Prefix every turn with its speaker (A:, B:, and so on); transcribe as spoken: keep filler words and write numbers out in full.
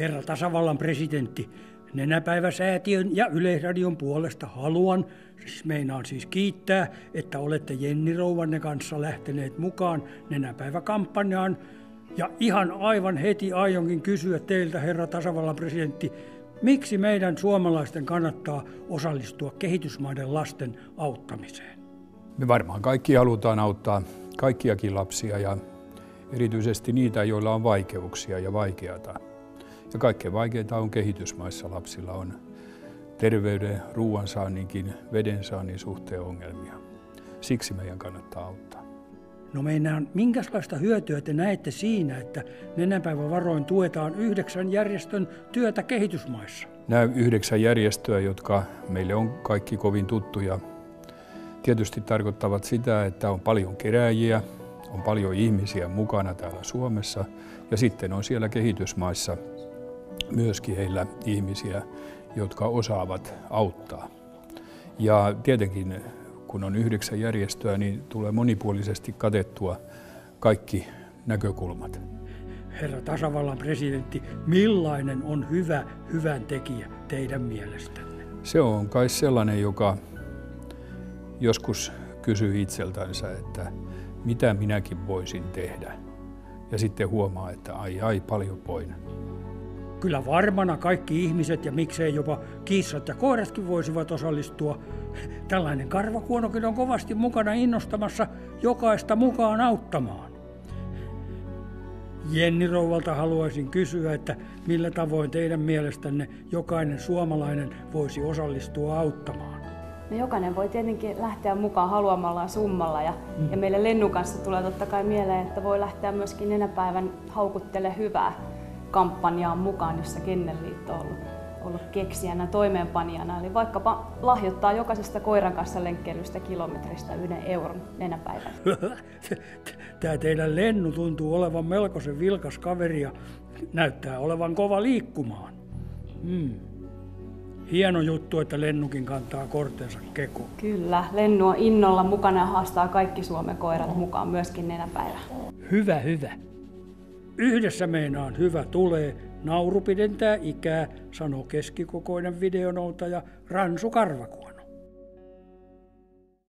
A: Herra tasavallan presidentti, Nenäpäiväsäätiön ja Yleisradion puolesta haluan, siis meinaan siis kiittää, että olette Jenni rouvanne kanssa lähteneet mukaan Nenäpäiväkampanjaan. Ja ihan aivan heti aionkin kysyä teiltä, herra tasavallan presidentti, miksi meidän suomalaisten kannattaa osallistua kehitysmaiden lasten auttamiseen?
B: Me varmaan kaikki halutaan auttaa kaikkiakin lapsia ja erityisesti niitä, joilla on vaikeuksia ja vaikeata. Ja kaikkein vaikeinta on kehitysmaissa. Lapsilla on terveyden, ruoansaanninkin, vedensaannin suhteen ongelmia. Siksi meidän kannattaa auttaa.
A: No meinaan, minkälaista hyötyä te näette siinä, että Nenäpäivävaroin tuetaan yhdeksän järjestön työtä kehitysmaissa?
B: Nämä yhdeksän järjestöä, jotka meille on kaikki kovin tuttuja, tietysti tarkoittavat sitä, että on paljon kerääjiä, on paljon ihmisiä mukana täällä Suomessa ja sitten on siellä kehitysmaissa myöskin heillä ihmisiä, jotka osaavat auttaa. Ja tietenkin kun on yhdeksän järjestöä, niin tulee monipuolisesti katettua kaikki näkökulmat.
A: Herra tasavallan presidentti, millainen on hyvä hyvän tekijä teidän mielestänne?
B: Se on kai sellainen, joka joskus kysyy itseltänsä, että mitä minäkin voisin tehdä. Ja sitten huomaa, että ai ai paljon voin.
A: Kyllä varmana kaikki ihmiset ja miksei jopa kissat ja koiratkin voisivat osallistua. Tällainen karvakuonokin on kovasti mukana innostamassa jokaista mukaan auttamaan. Jenni rouvalta haluaisin kysyä, että millä tavoin teidän mielestänne jokainen suomalainen voisi osallistua auttamaan?
C: No jokainen voi tietenkin lähteä mukaan haluamallaan summalla ja, mm. ja meille Lennun kanssa tulee totta kai mieleen, että voi lähteä myöskin Nenäpäivän Haukuttele hyvää kampanjaan mukaan, jossa Kennelliitto on ollut, ollut keksijänä, toimeenpanijana. Eli vaikkapa lahjoittaa jokaisesta koiran kanssa lenkkeilystä kilometristä yhden euron Nenäpäivän.
A: Tämä teidän Lennu tuntuu olevan melkoisen vilkas kaveri ja näyttää olevan kova liikkumaan. Mm. Hieno juttu, että Lennukin kantaa kortensa kekoon.
C: Kyllä, Lennu on innolla mukana ja haastaa kaikki Suomen koirat mukaan myöskin Nenäpäivään.
A: Hyvä, hyvä. Yhdessä meinaan hyvä tulee, nauru pidentää ikää, sanoo keskikokoinen videonoutaja Ransu Karvakuono.